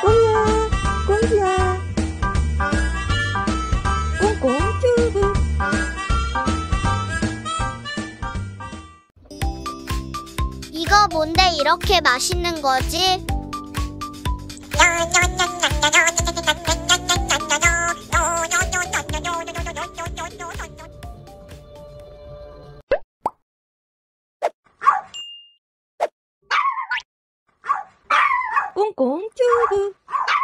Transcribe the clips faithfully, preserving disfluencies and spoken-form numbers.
꽁이야, 꽁지야. 꽁꽁 튜브. 이거 뭔데 이렇게 맛있는 거지? 꽁꽁 튜브.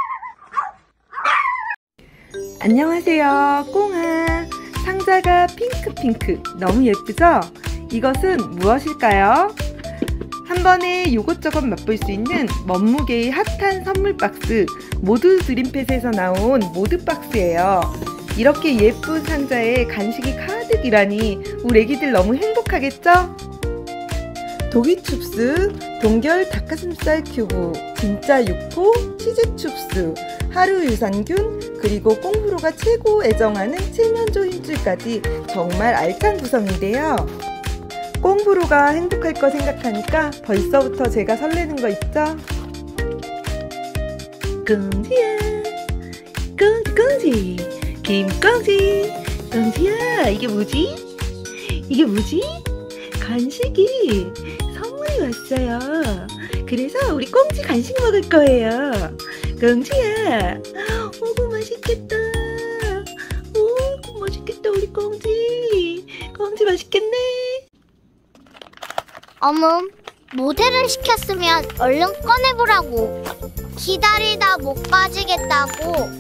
안녕하세요, 꽁아. 상자가 핑크핑크 너무 예쁘죠? 이것은 무엇일까요? 한 번에 이것저것 맛볼 수 있는 멈무게의 핫한 선물 박스 모두 드림펫에서 나온 모드 박스예요. 이렇게 예쁜 상자에 간식이 가득이라니 우리 애기들 너무 행복하겠죠? 도기춥스, 동결 닭가슴살 큐브, 진짜 육포, 치즈춥스, 하루 유산균, 그리고 꽁프로가 최고 애정하는 칠면조 힘줄까지 정말 알찬 구성인데요. 꽁프로가 행복할 거 생각하니까 벌써부터 제가 설레는 거 있죠? 꽁지야, 꽁지 꽁지, 김꽁지, 꽁지야, 이게 뭐지? 이게 뭐지? 간식이 선물이 왔어요. 그래서 우리 꽁지 간식 먹을 거예요. 꽁지야, 오구 맛있겠다. 오구 맛있겠다 우리 꽁지. 꽁지 맛있겠네. 어머, 모델을 시켰으면 얼른 꺼내보라고. 기다리다 못 빠지겠다고.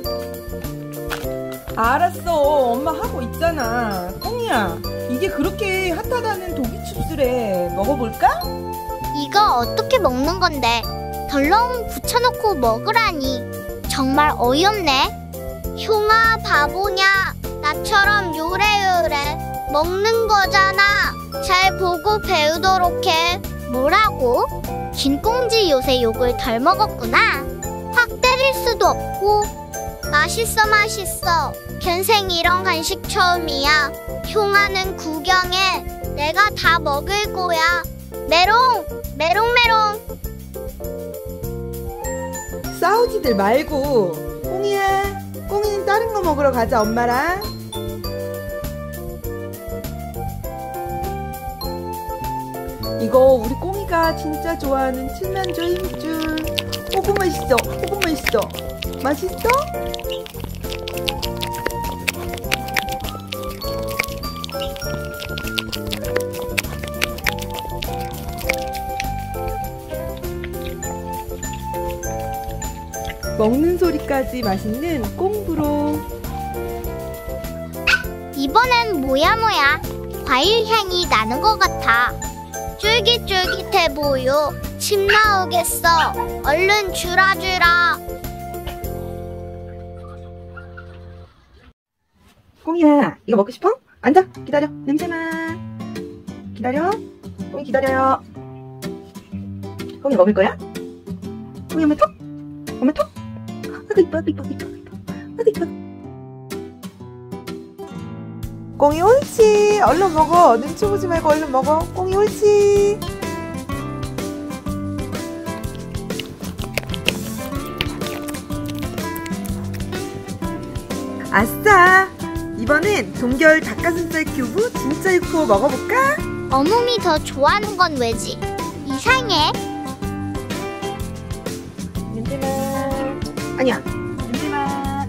알았어, 엄마 하고 있잖아. 꽁이야, 이게 그렇게 핫하다는 도기춥스래. 먹어볼까? 이거 어떻게 먹는 건데? 덜렁 붙여놓고 먹으라니. 정말 어이없네. 흉아 바보냐? 나처럼 요래요래 먹는 거잖아. 잘 보고 배우도록 해. 뭐라고? 김꽁지 요새 욕을 덜 먹었구나. 확 때릴 수도 없고. 맛있어 맛있어. 견생 이런 간식 처음이야. 흉아는 구경해. 내가 다 먹을 거야. 메롱 메롱메롱. 싸우지들 말고. 꽁이야, 꽁이는 다른 거 먹으러 가자, 엄마랑. 이거 우리 꽁이가 진짜 좋아하는 칠면조 힘줄. 오구 맛있어, 오구 맛있어. 맛있어? 먹는 소리까지 맛있는 꽁프로. 이번엔 뭐야 뭐야. 과일 향이 나는 것 같아. 쫄깃쫄깃해 보여. 침 나오겠어. 얼른 주라 주라. 꽁이야, 이거 먹고 싶어? 앉아, 기다려. 냄새만. 기다려. 꽁이 기다려요. 꽁이 먹을 거야? 꽁이 엄마 톡? 엄마 톡? 아이고 이뻐, 이뻐, 이뻐, 이뻐. 아이고 이뻐. 꽁이 옳지. 얼른 먹어. 눈치 보지 말고 얼른 먹어. 꽁이 옳지. 아싸! 이번엔 동결 닭가슴살 큐브 진짜 육포 먹어볼까? 어묵이 더 좋아하는 건 왜지? 이상해. 냄새만. 아니야. 냄새만.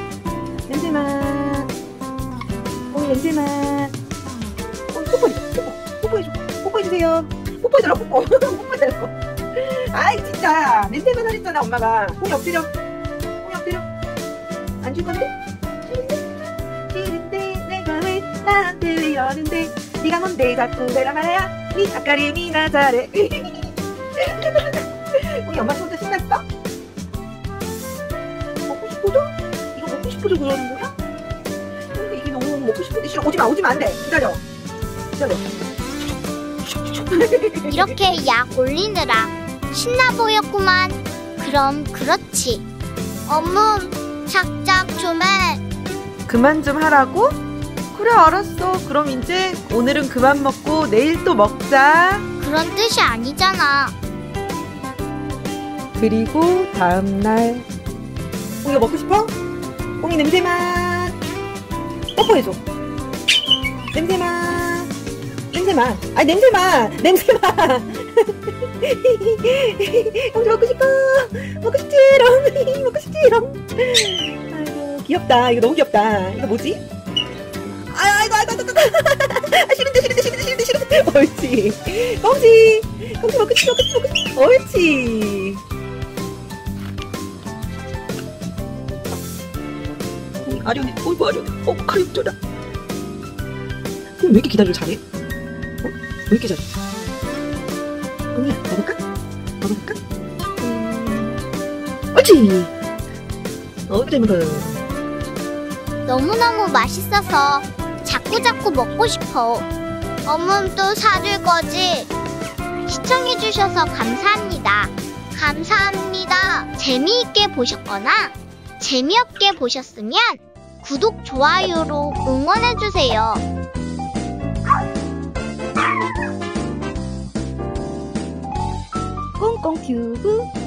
냄새만. 꽁이 냄새만. 꽁이 뽀뽀해. 뽀뽀. 뽀뽀해줘. 뽀뽀해주세요. 뽀뽀해달라고. 뽀뽀. 뽀뽀해달라고. 아이 진짜. 냄새만 하랬잖아 엄마가. 꽁이 엎드려. 꽁이 엎드려. 안 줄 건데? 싫은데 내가 왜 나한테 이러는데 네가 뭔데 자꾸 내가 말해야 네 앞가림이나 잘해. 우리 엄마 혼자 신났어? 먹고 싶어도? 이거 먹고 싶어도 그러는 거야? 이게 너무 먹고 싶은데 싫어. 오지마 오지마 안돼. 기다려 기다려. 이렇게 약 올리느라 신나 보였구만. 그럼 그렇지. 어묵 작작 좀 해. 그만 좀 하라고? 그래 알았어. 그럼 이제 오늘은 그만 먹고 내일 또 먹자. 그런 뜻이 아니잖아. 그리고 다음날 꽁이가 먹고 싶어? 꽁이 냄새만 뽀뽀해줘. 냄새만 냄새만 아니 냄새만 냄새만 꽁이 먹고 싶어. 먹고 싶지롱. 먹고 싶지롱. 아이고 귀엽다. 이거 너무 귀엽다. 이거 뭐지? 아이고 아이고 아이고 아이고 싫은데 싫은데 싫은데 싫은데 싫은데. 옳지. 꽁지 꽁지 먹고 싶어 먹고 싶어 먹고 싶어. 옳지. 아련해. 어이구 아련해. 어 가렵더라. 왜 이렇게 기다리를 잘해? 어? 왜 이렇게 잘해? 꽁이야 먹을까? 먹어볼까? 음... 옳지. 어이구 잘 먹어. 너무너무 맛있어서 자꾸자꾸 먹고 싶어. 엄마는 또 사줄 거지? 시청해주셔서 감사합니다. 감사합니다. 재미있게 보셨거나 재미없게 보셨으면 구독, 좋아요로 응원해주세요. 꽁꽁 튜브